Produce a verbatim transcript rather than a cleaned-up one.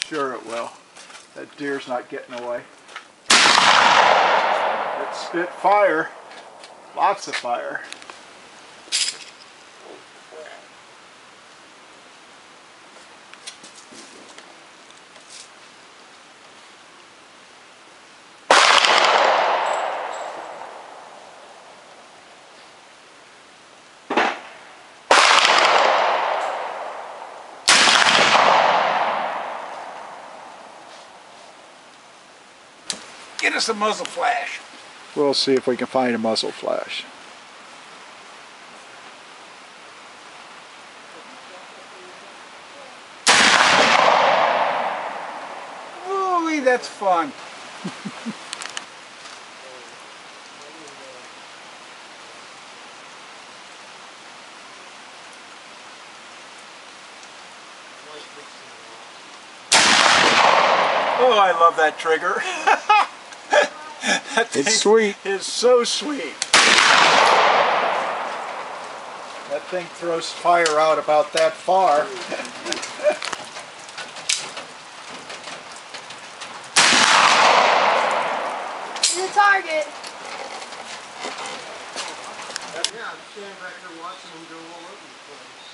Sure it will. That deer's not getting away. It spit fire. Lots of fire. Get us a muzzle flash. We'll see if we can find a muzzle flash. Ooh, that's fun. Oh, I love that trigger. That It's sweet. It's so sweet. That thing throws fire out about that far. The target. Yeah, I'm standing back here watching them go all over the place.